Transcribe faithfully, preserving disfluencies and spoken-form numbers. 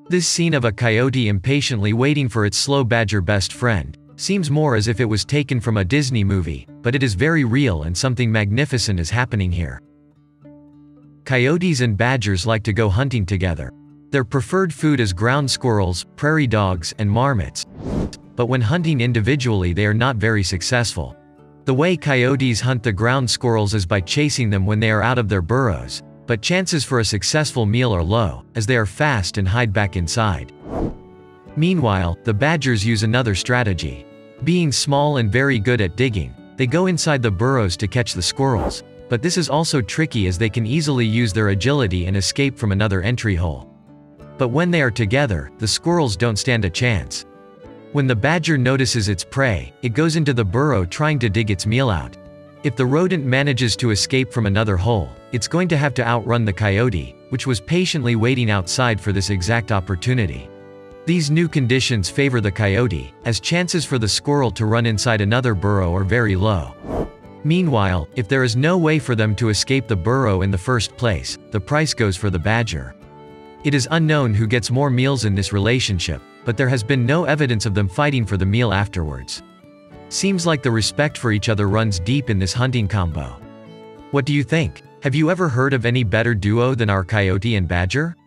This scene of a coyote impatiently waiting for its slow badger best friend seems more as if it was taken from a Disney movie, but it is very real and something magnificent is happening here. Coyotes and badgers like to go hunting together. Their preferred food is ground squirrels, prairie dogs, and marmots. But when hunting individually, they are not very successful. The way coyotes hunt the ground squirrels is by chasing them when they are out of their burrows, but chances for a successful meal are low, as they are fast and hide back inside. Meanwhile, the badgers use another strategy. Being small and very good at digging, they go inside the burrows to catch the squirrels, but this is also tricky as they can easily use their agility and escape from another entry hole. But when they are together, the squirrels don't stand a chance. When the badger notices its prey, it goes into the burrow trying to dig its meal out. If the rodent manages to escape from another hole, it's going to have to outrun the coyote, which was patiently waiting outside for this exact opportunity. These new conditions favor the coyote, as chances for the squirrel to run inside another burrow are very low. Meanwhile, if there is no way for them to escape the burrow in the first place, the price goes for the badger. It is unknown who gets more meals in this relationship, but there has been no evidence of them fighting for the meal afterwards. Seems like the respect for each other runs deep in this hunting combo. What do you think? Have you ever heard of any better duo than our coyote and badger?